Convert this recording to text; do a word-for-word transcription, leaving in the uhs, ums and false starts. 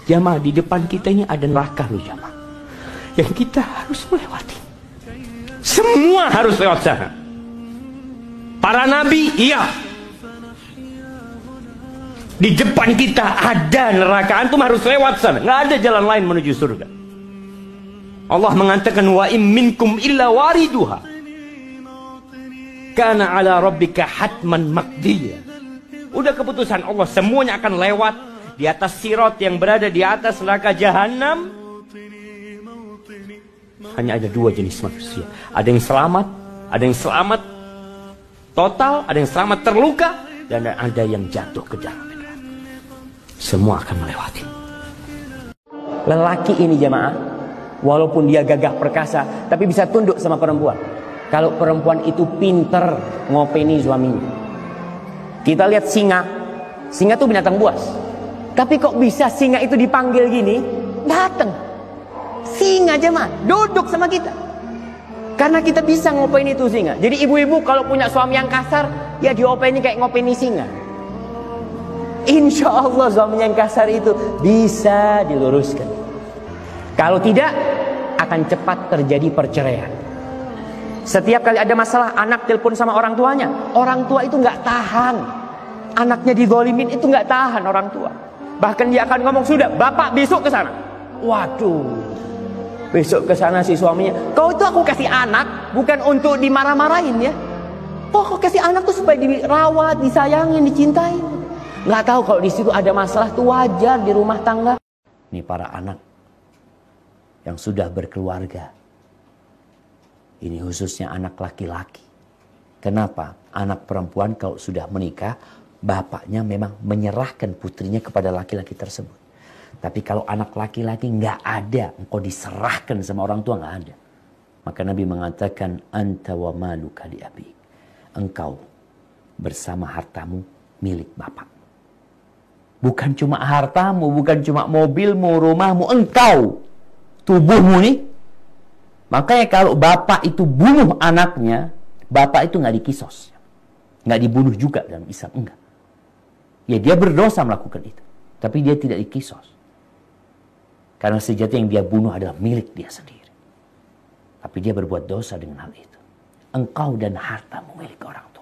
Jamaah, di depan kita ini ada neraka loh jamaah, yang kita harus melewati. Semua harus lewat sana. Para nabi, iya. Di depan kita ada neraka, antum harus lewat sana. Nggak ada jalan lain menuju surga. Allah mengatakan, wa im minkum illa wariduha kana ala rabbika hatman maqdiya. Udah keputusan Allah, semuanya akan lewat di atas sirat yang berada di atas neraka jahanam. Hanya ada dua jenis manusia. Ada yang selamat, ada yang selamat total, ada yang selamat terluka, dan ada yang jatuh ke dalam neraka. Semua akan melewati. Lelaki ini jamaah, walaupun dia gagah perkasa, tapi bisa tunduk sama perempuan. Kalau perempuan itu pinter ngopeni suaminya. Kita lihat singa. Singa itu binatang buas. Tapi kok bisa singa itu dipanggil gini? Datang. Singa jemaah duduk sama kita. Karena kita bisa ngopeni itu singa. Jadi ibu-ibu kalau punya suami yang kasar, ya diopeni kayak ngopeni singa. Insya Allah suami yang kasar itu bisa diluruskan. Kalau tidak, akan cepat terjadi perceraian. Setiap kali ada masalah, anak telepon sama orang tuanya, orang tua itu nggak tahan. Anaknya dizolimin itu nggak tahan orang tua. Bahkan dia akan ngomong, sudah, bapak besok ke sana. Waduh, besok ke sana si suaminya. Kau itu aku kasih anak bukan untuk dimarah-marahin ya. Kok kau kasih anak tuh supaya dirawat, disayangin, dicintai. Nggak tahu kalau di situ ada masalah tuh wajar di rumah tangga. Ini para anak yang sudah berkeluarga. Ini khususnya anak laki-laki. Kenapa? Anak perempuan kalau sudah menikah, bapaknya memang menyerahkan putrinya kepada laki-laki tersebut. Tapi kalau anak laki-laki nggak ada, engkau diserahkan sama orang tua, nggak ada. Maka Nabi mengatakan, anta wa maluka li abik. Engkau bersama hartamu milik bapak. Bukan cuma hartamu, bukan cuma mobilmu, rumahmu, engkau, tubuhmu nih. Makanya kalau bapak itu bunuh anaknya, bapak itu nggak dikisos, nggak dibunuh juga dalam Islam, enggak. Ya dia berdosa melakukan itu, tapi dia tidak dikisos. Karena sejati yang dia bunuh adalah milik dia sendiri. Tapi dia berbuat dosa dengan hal itu. Engkau dan hartamu milik orang tua.